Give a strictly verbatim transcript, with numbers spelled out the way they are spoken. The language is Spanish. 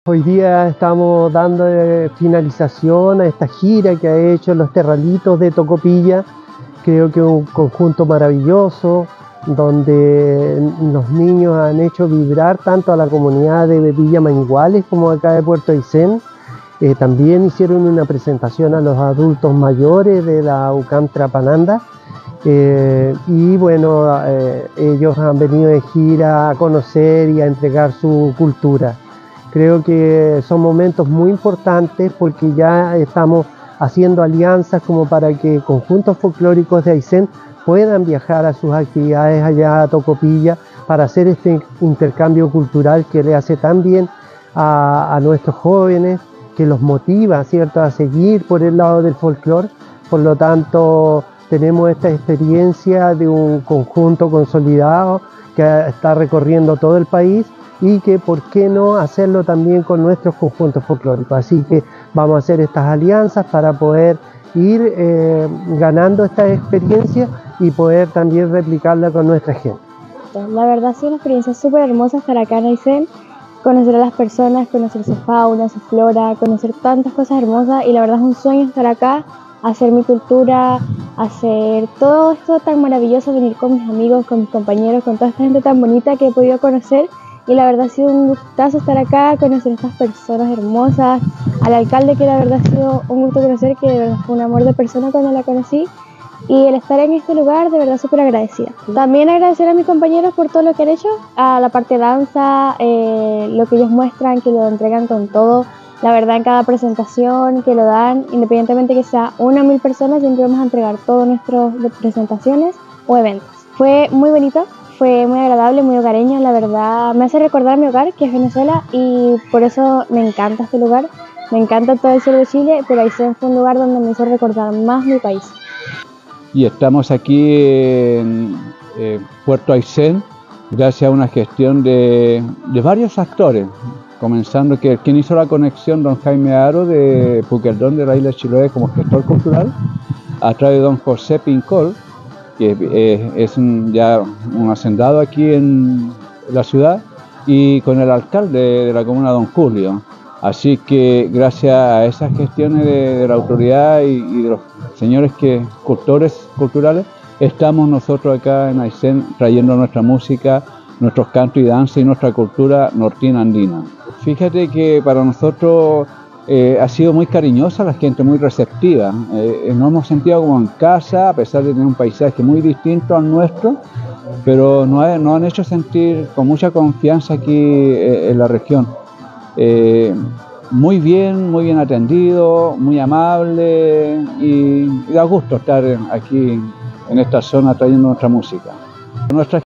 Hoy día estamos dando finalización a esta gira que ha hecho Los Terralitos de Tocopilla. Creo que es un conjunto maravilloso donde los niños han hecho vibrar tanto a la comunidad de Villa Mañiguales como acá de Puerto Aysén. Eh, también hicieron una presentación a los adultos mayores de la U C A M Trapananda. Eh, y bueno, eh, ellos han venido de gira a conocer y a entregar su cultura. Creo que son momentos muy importantes porque ya estamos haciendo alianzas como para que conjuntos folclóricos de Aysén puedan viajar a sus actividades allá a Tocopilla para hacer este intercambio cultural que le hace tan bien a, a nuestros jóvenes, que los motiva, ¿cierto?, a seguir por el lado del folclore. Por lo tanto, tenemos esta experiencia de un conjunto consolidado que está recorriendo todo el país y que por qué no hacerlo también con nuestros conjuntos folclóricos. Así que vamos a hacer estas alianzas para poder ir eh, ganando esta experiencia y poder también replicarla con nuestra gente. La verdad ha sido una experiencia súper hermosa estar acá en Aysén, conocer a las personas, conocer su fauna, su flora, conocer tantas cosas hermosas, y la verdad es un sueño estar acá, hacer mi cultura, hacer todo esto tan maravilloso, venir con mis amigos, con mis compañeros, con toda esta gente tan bonita que he podido conocer. Y la verdad ha sido un gustazo estar acá, conocer a estas personas hermosas, al alcalde, que la verdad ha sido un gusto conocer, que de verdad fue un amor de persona cuando la conocí, y el estar en este lugar de verdad súper agradecida. También agradecer a mis compañeros por todo lo que han hecho, a la parte de danza, eh, lo que ellos muestran, que lo entregan con todo, la verdad en cada presentación que lo dan, independientemente que sea una o mil personas, siempre vamos a entregar todas nuestras presentaciones o eventos. Fue muy bonito. Fue muy agradable, muy hogareño, la verdad me hace recordar mi hogar, que es Venezuela, y por eso me encanta este lugar, me encanta todo el sur de Chile, pero Aysén fue un lugar donde me hizo recordar más mi país. Y estamos aquí en eh, Puerto Aysén gracias a una gestión de, de varios actores, comenzando que quien hizo la conexión, don Jaime Aro de Puquerdón de la isla de Chiloé como gestor cultural, a través de don José Pincol, que eh, es un, ya un hacendado aquí en la ciudad, y con el alcalde de la comuna, don Julio. Así que gracias a esas gestiones de, de la autoridad y, y de los señores que cultores culturales, estamos nosotros acá en Aysén trayendo nuestra música, nuestros cantos y danza y nuestra cultura nortina andina. Fíjate que para nosotros Eh, ha sido muy cariñosa la gente, muy receptiva. Eh, nos hemos sentido como en casa, a pesar de tener un paisaje muy distinto al nuestro, pero nos, ha, nos han hecho sentir con mucha confianza aquí eh, en la región. Eh, muy bien, muy bien atendido, muy amable, y, y da gusto estar aquí en esta zona trayendo nuestra música. Nuestra